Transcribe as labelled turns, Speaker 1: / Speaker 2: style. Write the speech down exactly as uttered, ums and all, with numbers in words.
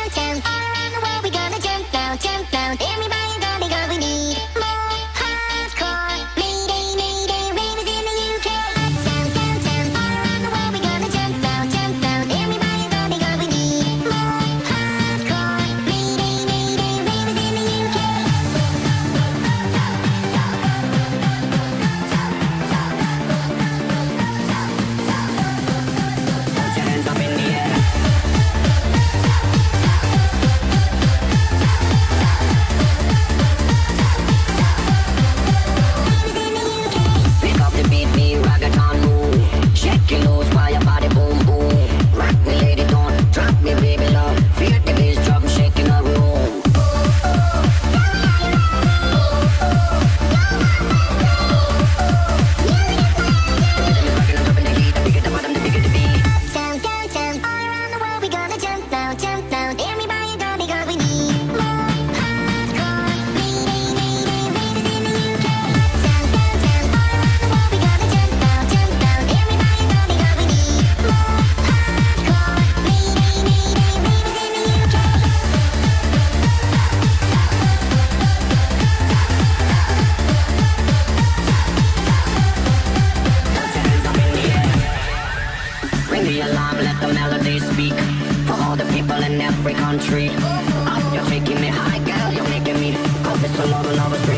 Speaker 1: downtown, all around the world we gonna jump now, jump now. Everybody gonna be going, we need more hardcore. Mayday, mayday, ravers in the U K. Uptown, downtown, all around the world we gonna jump now, jump now. Everybody gonna be going, we need more hardcore. Mayday, mayday, ravers in the U K. Put your hands up in the air. Pick up the beat, me reggaeton move. Shake it loose while your body boom boom. Rock me, lady, don't drop me, baby love. Feel the bass drum shaking the room. Down, downtown, all around the world we gonna jump now, jump now. Everybody gonna be going, we need more hardcore. Mayday, mayday, ravers in the U K. Down, downtown, all around the world we gonna jump now, jump now. Everybody gonna be going, we need more hardcore. Mayday, mayday, ravers in the U K. Ring the alarm, let the melody speak. For all the people in every country. Up, you're taking me high, girl, you're making me. Cause it's a love, love,